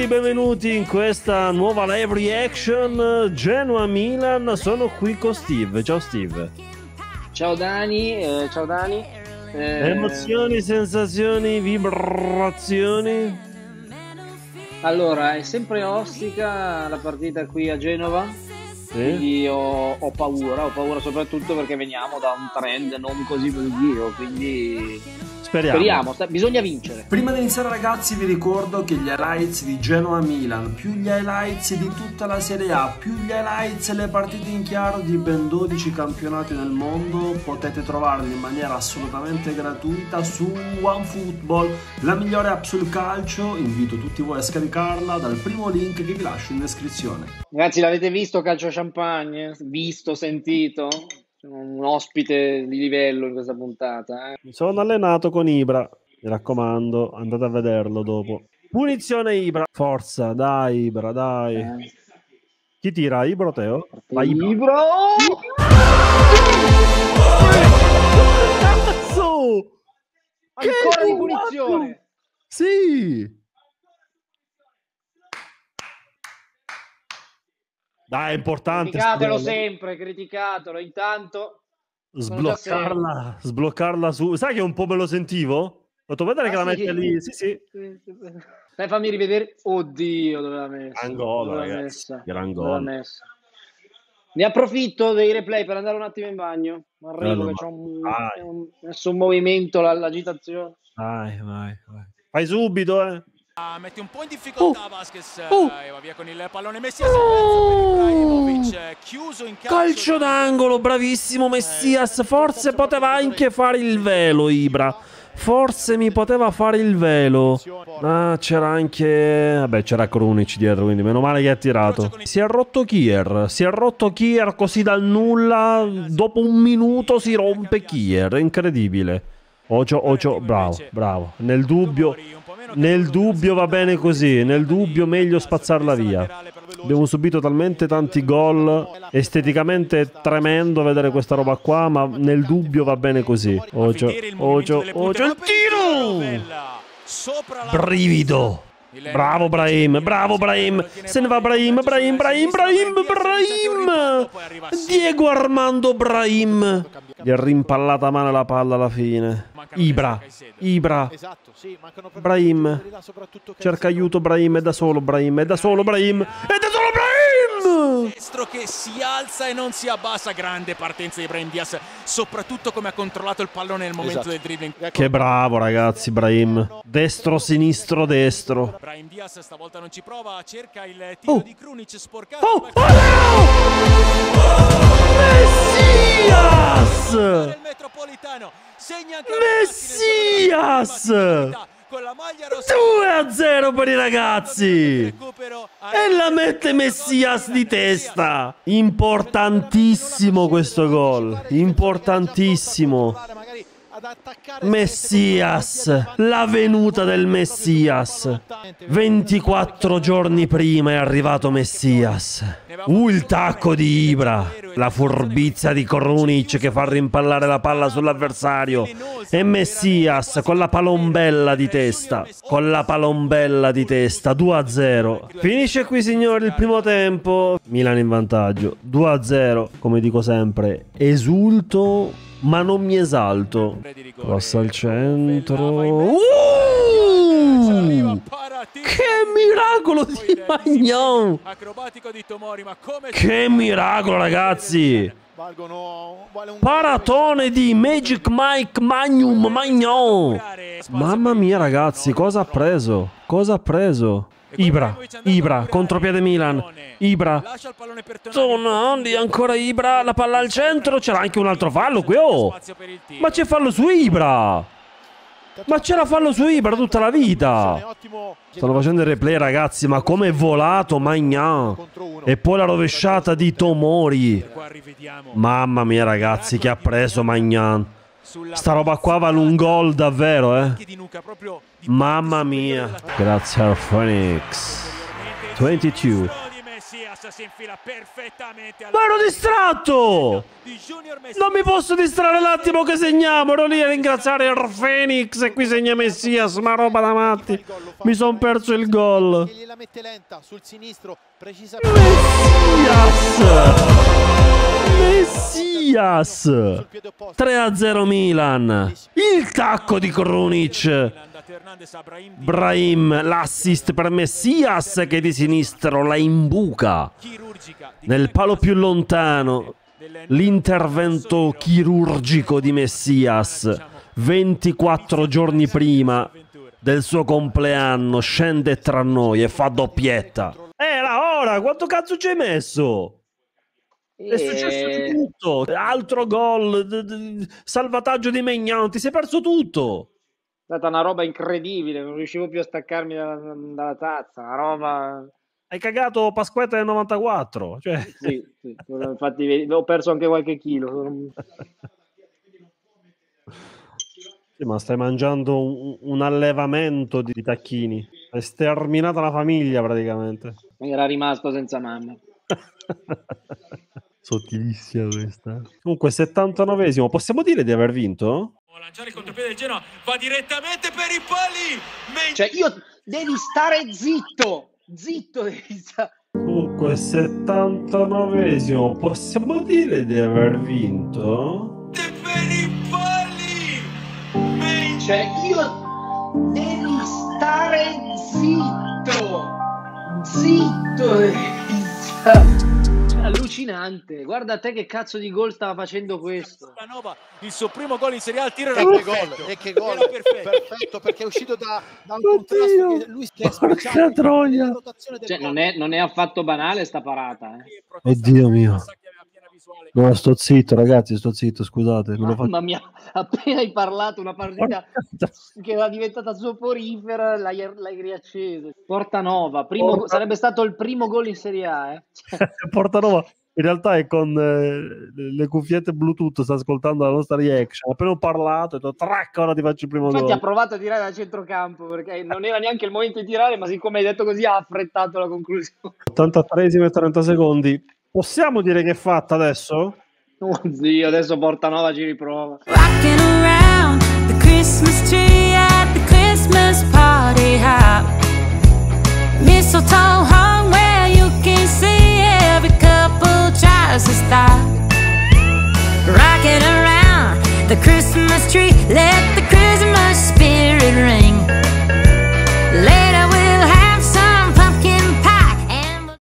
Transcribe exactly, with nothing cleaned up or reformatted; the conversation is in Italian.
tutti, benvenuti in questa nuova live reaction Genoa-Milan. Sono qui con Steve. Ciao Steve. Ciao Dani, eh, ciao Dani. Eh... Emozioni, sensazioni, vibrazioni? Allora, è sempre ostica la partita qui a Genova. Sì. Quindi ho, ho paura, ho paura soprattutto perché veniamo da un trend non così positivo, quindi speriamo, speriamo sta, bisogna vincere. Prima di iniziare ragazzi vi ricordo che gli highlights di Genoa-Milan, più gli highlights di tutta la Serie A, più gli highlights e le partite in chiaro di ben dodici campionati nel mondo potete trovarli in maniera assolutamente gratuita su OneFootball, la migliore app sul calcio. Invito tutti voi a scaricarla dal primo link che vi lascio in descrizione. Ragazzi, l'avete visto Calcio Champagne? Visto, sentito? Un ospite di livello in questa puntata. Eh? Mi sono allenato con Ibra, mi raccomando, andate a vederlo dopo. Punizione Ibra. Forza, dai Ibra, dai. Eh. Chi tira? Ibra o Teo? Vai Ibra. Ibra! Cazzo! Ancora di punizione! Sì! Dai, è importante. Criticatelo sempre, criticatelo. Intanto sbloccarla, sbloccarla su. Sai che un po' me lo sentivo? Ho fatto vedere ah, che sì. La mette lì. Sì, sì. Dai, fammi rivedere. Oddio, dove l'ha messa? Gran gol, ragazzi. Gran gol. Ne approfitto dei replay per andare un attimo in bagno. Arrivo allora, che c'ho un, un, messo un movimento, l'agitazione. Vai, vai, vai. Fai subito, eh. Ah, mette un po' in difficoltà uh, Vasquez uh, e va via con il pallone Messias. Uh, chiuso in calcio, calcio d'angolo, bravissimo Messias. Forse poteva anche fare il velo Ibra. Forse mi poteva fare il velo. Ah, c'era anche... Vabbè, c'era Krunic dietro, quindi meno male che ha tirato. Si è rotto Kier. Si è rotto Kier così dal nulla. Dopo un minuto si rompe Kier. Incredibile. Ocio, Ocio, bravo, bravo. Nel dubbio... Nel dubbio va bene così, nel dubbio meglio spazzarla via. Abbiamo subito talmente tanti gol, esteticamente è tremendo vedere questa roba qua, ma nel dubbio va bene così. Ocio, Ocio, Ocio, il tiro! Brivido! Bravo Brahim, bravo Brahim, se ne va Brahim, Brahim, Brahim, Brahim, Brahim, Diego Armando Brahim. Gli ha rimpallata a mano la palla alla fine. Ibra, Ibra, Brahim, cerca aiuto Brahim, è da solo Brahim, è da solo Brahim, è da solo Brahim! Destro che si alza e non si abbassa, grande partenza di Brahim Diaz, soprattutto come ha controllato il pallone nel momento esatto. del dribbling. Che bravo ragazzi Brahim, destro, sinistro, destro. Brahim Diaz stavolta non ci prova, cerca il tiro oh. di Krunic sporcato. Oh, oh, no! Messias! Messias! due a zero per i ragazzi! E la mette Messias di testa! Importantissimo questo gol! Importantissimo! Messias, la venuta del Messias. ventiquattro giorni prima è arrivato Messias. Uh, il tacco di Ibra, la furbizia di Krunic che fa rimpallare la palla sull'avversario. E Messias con la palombella di testa, con la palombella di testa, due a zero. Finisce qui signori il primo tempo. Milan in vantaggio, due a zero. Come dico sempre, esulto ma non mi esalto. Cross al centro. Uh! Che miracolo di Maignan! Che miracolo ragazzi! Paratone di Magic Mike Magnum Maignan! Mamma mia ragazzi, cosa ha preso? Cosa ha preso? Ibra, Ibra, contropiede Milan, Ibra, Tonali, ancora Ibra, la palla al centro, c'era anche un altro fallo qui, oh! Ma c'è fallo su Ibra! Ma c'era fallo su Ibra tutta la vita! Stanno facendo il replay ragazzi, ma come è volato Maignan! E poi la rovesciata di Tomori! Mamma mia ragazzi, che ha preso Maignan! Sta roba qua vale un gol davvero, eh. Mamma mia. Grazie al Phoenix. ventidue. si infila perfettamente ma ero distratto! Non mi posso distrarre l'attimo che segniamo. Ero lì a ringraziare il Phoenix e qui segna Messias, ma roba da matti. Mi son perso il gol. Gliela mette lenta sul sinistro, Messias! Messias! tre a zero Milan. Il tacco di Krunic. Brahim, l'assist per Messias che di sinistro la imbuca nel palo più lontano. L'intervento chirurgico di Messias ventiquattro giorni prima del suo compleanno scende tra noi e fa doppietta. Era ora, quanto cazzo ci hai messo? È successo di tutto. Altro gol, salvataggio di Maignan, ti sei perso tutto. È stata una roba incredibile, non riuscivo più a staccarmi dalla, dalla tazza, una roba... Hai cagato Pasquetta del novantaquattro, cioè... Sì, sì, infatti ho perso anche qualche chilo. Sì, ma stai mangiando un, un allevamento di tacchini. Hai sterminato la famiglia praticamente. Era rimasto senza mamma. Sottilissima questa. Comunque settantanovesimo, possiamo dire di aver vinto? Lanciare il contropiede del Genoa, va direttamente per i pali. Men- cioè io devi stare zitto, zitto devi stare. Comunque settantanovesimo, possiamo dire di aver vinto? Per i pali. Men- cioè io devi stare zitto, zitto devi stare. Allucinante, guarda te che cazzo di gol stava facendo questo. Il suo primo gol in Serie A al tiro era e che perfetto. gol, e che gol perfetto. perfetto perché è uscito da, da un contrasto che lui si è Porca troia. Cioè, non è, non è affatto banale sta parata, eh. Oddio mio. No, sto zitto ragazzi, sto zitto, scusate. Mamma faccio... mia, appena hai parlato una partita che era diventata soporifera, l'hai, l'hai riaccesa. Portanova, primo, Porta... sarebbe stato il primo gol in Serie A, eh. Portanova in realtà è con eh, le cuffiette Bluetooth, sta ascoltando la nostra reaction. Appena ho parlato, ho detto trac, ora ti faccio il primo Infatti gol. Infatti ha provato a tirare da centrocampo perché non era neanche il momento di tirare, ma siccome hai detto così ha affrettato la conclusione. ottantatreesimo e trenta secondi. Possiamo dire che è fatta adesso? Oh zio, adesso Portanova ci riprova. Rocking around the Christmas tree at the Christmas party hop. Mistletoe hung where you can see every couple tries to stop. Rocking around the Christmas tree, let the Christmas spirit ring.